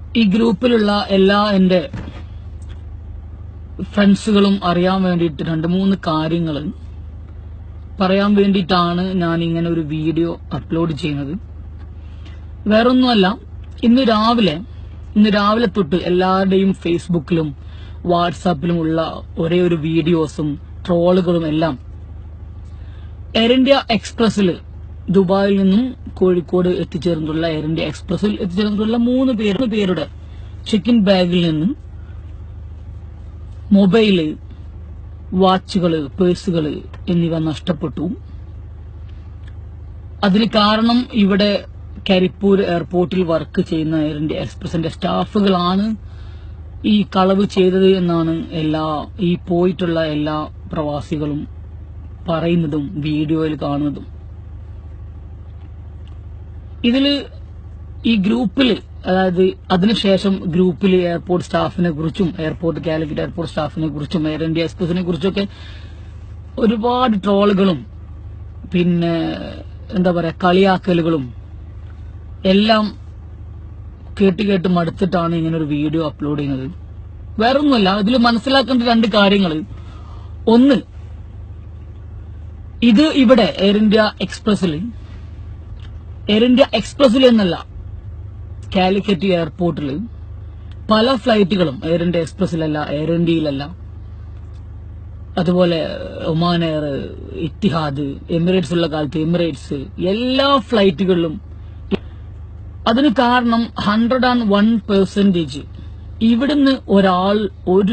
ഈ ഗ്രൂപ്പിലുള്ള എല്ലാ എന്റെ ഫ്രണ്ട്സുകളും അറിയാൻ വേണ്ടിയിട്ട് 2-3 കാര്യങ്ങൾ പറയാൻ വേണ്ടിയിട്ടാണ് ഞാൻ ഇങ്ങനെ ഒരു വീഡിയോ അപ്ലോഡ് ചെയ്യുന്നത്. വേറൊന്നുമല്ല, ഇന്ന് രാവിലെ തൊട്ട് എല്ലാവരുടെയും ഫേസ്ബുക്കിലും വാട്സാപ്പിലും ഉള്ള ഒരേ ഒരു വീഡിയോസും ട്രോളുകളും എല്ലാം എയർ ഇന്ത്യ എക്സ്പ്രസിൽ ദുബായിൽ നിന്നും കോഴിക്കോട് എത്തിച്ചേർന്നിട്ടുള്ള എയർ ഇന്ത്യ എക്സ്പ്രസിൽ എത്തിച്ചേർന്നിട്ടുള്ള 3 പേരുടെ ചെക്ക് ഇൻ ബാഗിൽ നിന്ന് മൊബൈല്, വാച്ചുകള്, പേഴ്സുകള് എന്നിവ നഷ്ടപ്പെട്ടു. അതിന് കാരണം ഇവിടെ കരിപ്പൂർ എയർപോർട്ടിൽ വർക്ക് ചെയ്യുന്ന എയർ ഇന്ത്യ എക്സ്പ്രസിന്റെ സ്റ്റാഫുകളാണ് ഈ കളവ് ചെയ്തത് എന്നാണ് ഈ പോയിട്ടുള്ള എല്ലാ പ്രവാസികളും പറയുന്നതും വീഡിയോയിൽ കാണുന്നതും. ഇതില് ഈ ഗ്രൂപ്പില്, അതായത് അതിനുശേഷം ഗ്രൂപ്പിൽ എയർപോർട്ട് സ്റ്റാഫിനെ കുറിച്ചും കാലിക്കറ്റ് എയർപോർട്ട് സ്റ്റാഫിനെ കുറിച്ചും എയർ ഇന്ത്യ എക്സ്പ്രസിനെ കുറിച്ചൊക്കെ ഒരുപാട് ട്രോളുകളും പിന്നെ എന്താ പറയാ കളിയാക്കലുകളും എല്ലാം കേട്ട് മടുത്തിട്ടാണ് ഇങ്ങനെ ഒരു വീഡിയോ അപ്ലോഡ് ചെയ്യുന്നത്. വേറൊന്നുമല്ല, ഇതിൽ മനസ്സിലാക്കേണ്ട 2 കാര്യങ്ങൾ. ഒന്ന്, ഇത് ഇവിടെ എയർ ഇന്ത്യ എക്സ്പ്രസിൽ എന്നല്ല, കാലിക്കറ്റ് എയർപോർട്ടിൽ പല ഫ്ലൈറ്റുകളും എയർ ഇന്ത്യ എക്സ്പ്രസിലല്ല, എയർ ഇന്ത്യയിലല്ല, അതുപോലെ ഒമാൻ എയർ, ഇത്തിഹാദ്, എമിറേറ്റ്സ് ഉള്ള കാലത്ത് എമിറേറ്റ്സ്, എല്ലാ ഫ്ലൈറ്റുകളിലും. അതിന് കാരണം 101% ഇവിടുന്ന് ഒരു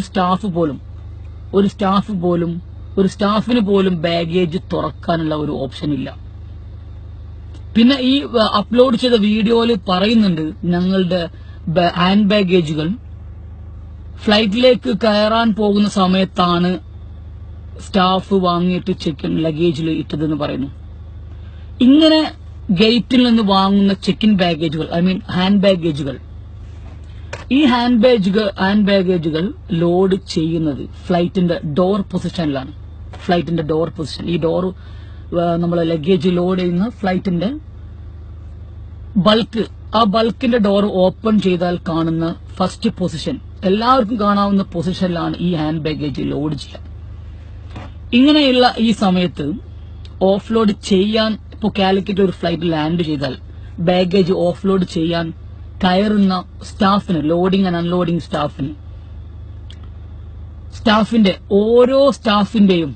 സ്റ്റാഫിന് പോലും ബാഗേജ് തുറക്കാനുള്ള ഒരു ഓപ്ഷൻ ഇല്ല. പിന്നെ ഈ അപ്ലോഡ് ചെയ്ത വീഡിയോയിൽ പറയുന്നുണ്ട്, ഞങ്ങളുടെ ഹാൻഡ് ബാഗേജുകൾ ഫ്ലൈറ്റിലേക്ക് കയറാൻ പോകുന്ന സമയത്താണ് സ്റ്റാഫ് വാങ്ങിയിട്ട് ചെക്ക് ഇൻ ലഗേജിൽ ഇട്ടതെന്ന് പറയുന്നു. ഇങ്ങനെ ഗേറ്റിൽ നിന്ന് വാങ്ങുന്ന ചെക്ക് ഇൻ ബാഗേജുകൾ, ഹാൻഡ് ബാഗേജുകൾ, ഈ ഹാൻഡ് ബാഗേജുകൾ ലോഡ് ചെയ്യുന്നത് ഫ്ലൈറ്റിന്റെ ഡോർ പൊസിഷനിലാണ്. ഈ ഡോർ നമ്മൾ ലഗേജ് ലോഡ് ചെയ്യുന്ന ഫ്ലൈറ്റിന്റെ ബൾക്കിന്റെ ഡോർ ഓപ്പൺ ചെയ്താൽ കാണുന്ന ഫസ്റ്റ് പൊസിഷൻ, എല്ലാവർക്കും കാണാവുന്ന പൊസിഷനിലാണ് ഈ ഹാൻഡ് ബാഗേജ് ലോഡ് ചെയ്യുക. ഇങ്ങനെയുള്ള ഈ സമയത്ത് ഓഫ്ലോഡ് ചെയ്യാൻ, ഇപ്പോൾ കാലിക്കറ്റ് ഒരു ഫ്ലൈറ്റ് ലാൻഡ് ചെയ്താൽ ബാഗേജ് ഓഫ്ലോഡ് ചെയ്യാൻ കയറുന്ന സ്റ്റാഫിന്, ലോഡിംഗ് ആൻഡ് അൺലോഡിംഗ് സ്റ്റാഫിന്റെ ഓരോ സ്റ്റാഫിന്റെയും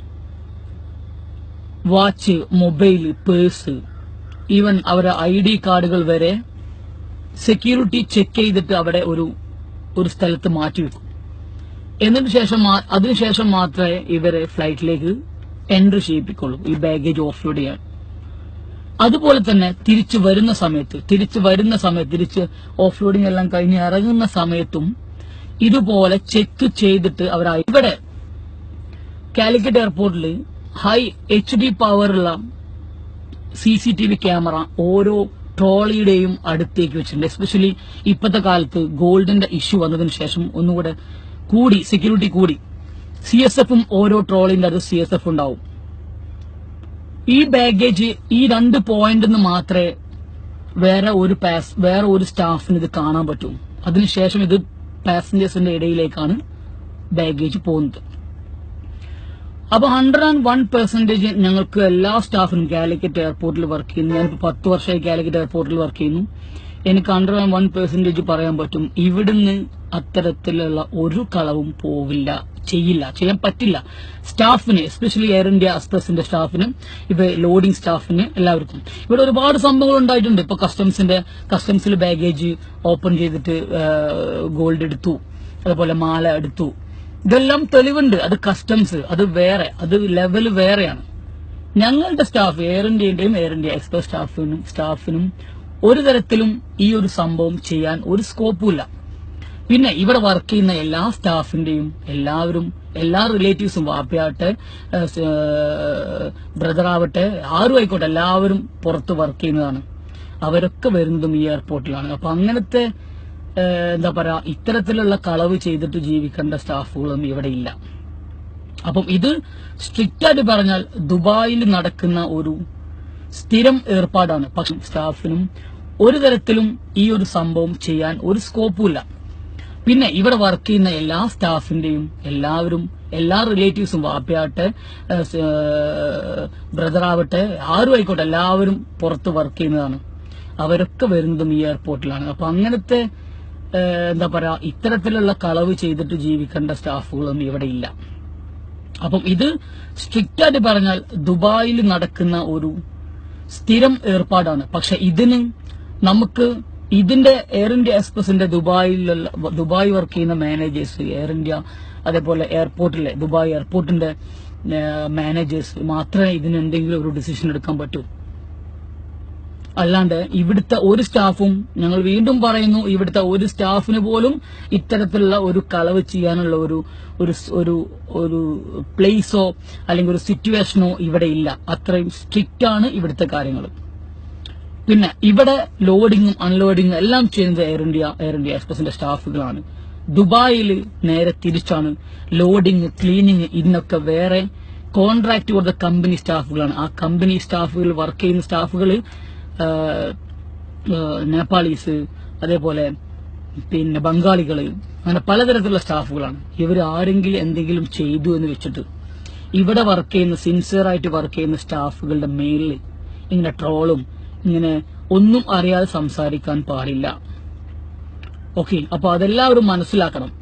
വാച്ച്, മൊബൈല്, പേഴ്സ്, ഈവൻ അവരുടെ ID കാർഡുകൾ വരെ സെക്യൂരിറ്റി ചെക്ക് ചെയ്തിട്ട് അവിടെ ഒരു സ്ഥലത്ത് മാറ്റിവെക്കും. അതിനുശേഷം മാത്രമേ ഇവരെ ഫ്ലൈറ്റിലേക്ക് എൻട്രി ചെയ്യിപ്പിക്കുള്ളൂ ഈ ബാഗേജ് ഓഫ്ലോഡ് ചെയ്യാൻ. അതുപോലെ തന്നെ തിരിച്ച് ഓഫ്ലോഡിംഗ് എല്ലാം കഴിഞ്ഞ് ഇറങ്ങുന്ന സമയത്തും ഇതുപോലെ ചെക്ക് ചെയ്തിട്ട് ഇവിടെ കാലിക്കറ്റ് എയർപോർട്ടിൽ ഹൈ HD പവറുള്ള CCTV ക്യാമറ ഓരോ ട്രോളിയുടെയും അടുത്തേക്ക് വെച്ചിട്ടുണ്ട്. എസ്പെഷ്യലി ഇപ്പോഴത്തെ കാലത്ത് ഗോൾഡിന്റെ ഇഷ്യൂ വന്നതിന് ശേഷം ഒന്നുകൂടെ സെക്യൂരിറ്റി കൂടി. CSFും ഓരോ ട്രോളിന്റെ അത് CSF ഉണ്ടാവും. ഈ ബാഗേജ് ഈ 2 പോയിന്റ് മാത്രമേ വേറെ ഒരു സ്റ്റാഫിന് ഇത് കാണാൻ പറ്റൂ. അതിനുശേഷം ഇത് പാസഞ്ചേഴ്സിന്റെ ഇടയിലേക്കാണ് ബാഗേജ് പോകുന്നത്. അപ്പൊ 101% ഞങ്ങൾക്ക് എല്ലാ സ്റ്റാഫിനും കാലിക്കറ്റ് എയർപോർട്ടിൽ വർക്ക് ചെയ്യുന്നു. ഞാനിപ്പോ 10 വർഷമായി കാലിക്കറ്റ് എയർപോർട്ടിൽ വർക്ക് ചെയ്യുന്നു. എനിക്ക് 101% പറയാൻ പറ്റും, ഇവിടുന്ന് അത്തരത്തിലുള്ള ഒരു കളവും ചെയ്യാൻ പറ്റില്ല. സ്റ്റാഫിന്, എസ്പെഷ്യലി എയർ ഇന്ത്യ എക്സ്പ്രസിന്റെ സ്റ്റാഫിന്, ലോഡിംഗ് സ്റ്റാഫിന്, എല്ലാവർക്കും. ഇവിടെ ഒരുപാട് സംഭവങ്ങൾ ഉണ്ടായിട്ടുണ്ട്. ഇപ്പൊ കസ്റ്റംസിൽ ബാഗേജ് ഓപ്പൺ ചെയ്തിട്ട് ഗോൾഡ് എടുത്തു, അതുപോലെ മാല എടുത്തു. ഇതെല്ലാം തെളിവുണ്ട്. അത് കസ്റ്റംസ്, അത് ലെവൽ വേറെയാണ്. ഞങ്ങളുടെ സ്റ്റാഫ്, എയർ ഇന്ത്യന്റെയും എയർ ഇന്ത്യ എക്സ്പ്രസ് സ്റ്റാഫിനും ഒരു തരത്തിലും ഈ ഒരു സംഭവം ചെയ്യാൻ ഒരു സ്കോപ്പുമില്ല. പിന്നെ ഇവിടെ വർക്ക് ചെയ്യുന്ന എല്ലാ സ്റ്റാഫിന്റെയും എല്ലാ റിലേറ്റീവ്സും, വാപ്പയാവട്ടെ, ബ്രദറാവട്ടെ, ആരും ആയിക്കോട്ടെ, എല്ലാവരും പുറത്ത് വർക്ക് ചെയ്യുന്നതാണ്. അവരൊക്കെ വരുന്നതും ഈ എയർപോർട്ടിലാണ്. അപ്പൊ അങ്ങനത്തെ എന്താ പറയാ, ഇത്തരത്തിലുള്ള കളവ് ചെയ്തിട്ട് ജീവിക്കേണ്ട സ്റ്റാഫുകളൊന്നും ഇവിടെ ഇല്ല. അപ്പം ഇത് സ്ട്രിക്റ്റ് ആയിട്ട് പറഞ്ഞാൽ ദുബായിൽ നടക്കുന്ന ഒരു സ്ഥിരം ഏർപ്പാടാണ്. പക്ഷെ സ്റ്റാഫിനും ഒരു തരത്തിലും ഈ ഒരു സംഭവം ചെയ്യാൻ ഒരു സ്കോപ്പുമില്ല. പിന്നെ ഇവിടെ വർക്ക് ചെയ്യുന്ന എല്ലാ സ്റ്റാഫിന്റെയും എല്ലാവരും, എല്ലാ റിലേറ്റീവ്സും, വാപ്പയാവട്ടെ, ബ്രദർ ആവട്ടെ, ആരും ആയിക്കോട്ടെ, എല്ലാവരും പുറത്ത് വർക്ക് ചെയ്യുന്നതാണ്. അവരൊക്കെ വരുന്നതും ഈ എയർപോർട്ടിലാണ്. അപ്പൊ അങ്ങനത്തെ എന്താ പറയാ, ഇത്തരത്തിലുള്ള കളവ് ചെയ്തിട്ട് ജീവിക്കേണ്ട സ്റ്റാഫുകളൊന്നും ഇവിടെ ഇല്ല. അപ്പം ഇത് സ്ട്രിക്റ്റ് ആയിട്ട് പറഞ്ഞാൽ ദുബായിൽ നടക്കുന്ന ഒരു സ്ഥിരം ഏർപ്പാടാണ്. പക്ഷെ ഇതിന് നമുക്ക് ഇതിന്റെ എയർ ഇന്ത്യ എക്സ്പ്രസിന്റെ ദുബായ് വർക്ക് ചെയ്യുന്ന മാനേജേഴ്സ്, എയർ ഇന്ത്യ അതേപോലെ എയർപോർട്ടിലെ ദുബായ് എയർപോർട്ടിന്റെ മാനേജേഴ്സ് മാത്രമേ ഇതിന് എന്തെങ്കിലും ഒരു ഡിസിഷൻ എടുക്കാൻ പറ്റൂ. അല്ലാണ്ട് ഇവിടുത്തെ ഒരു സ്റ്റാഫും, ഞങ്ങൾ വീണ്ടും പറയുന്നു, ഇവിടുത്തെ ഒരു സ്റ്റാഫിന് പോലും ഇത്തരത്തിലുള്ള ഒരു കളവ് ചെയ്യാനുള്ള ഒരു പ്ലേസോ അല്ലെങ്കിൽ ഒരു സിറ്റുവേഷനോ ഇവിടെ ഇല്ല. അത്രയും സ്ട്രിക്റ്റ് ആണ് ഇവിടുത്തെ കാര്യങ്ങൾ. പിന്നെ ഇവിടെ ലോഡിങ്ങും അൺലോഡിങ്ങും എല്ലാം ചെയ്യുന്നത് എയർ ഇന്ത്യ എക്സ്പ്രസിന്റെ സ്റ്റാഫുകളാണ്. ദുബായിൽ നേരെ തിരിച്ചാണ്. ലോഡിങ്, ക്ലീനിങ് ഇതിനൊക്കെ വേറെ കോൺട്രാക്ട് കൊടുത്ത കമ്പനി സ്റ്റാഫുകളാണ്. ആ കമ്പനി സ്റ്റാഫുകൾ, വർക്ക് ചെയ്യുന്ന സ്റ്റാഫുകൾ നേപ്പാളീസ്, അതേപോലെ പിന്നെ ബംഗാളികള്, അങ്ങനെ പലതരത്തിലുള്ള സ്റ്റാഫുകളാണ്. ഇവർ ആരെങ്കിലും എന്തെങ്കിലും ചെയ്തു എന്ന് വെച്ചിട്ട് ഇവിടെ വർക്ക് ചെയ്യുന്ന, സിൻസിയർ ആയിട്ട് വർക്ക് ചെയ്യുന്ന സ്റ്റാഫുകളുടെ മേലിൽ ഇങ്ങനെ ട്രോളും, ഇങ്ങനെ ഒന്നും അറിയാതെ സംസാരിക്കാൻ പാടില്ല. ഓക്കെ, അപ്പൊ അതെല്ലാവരും മനസ്സിലാക്കണം.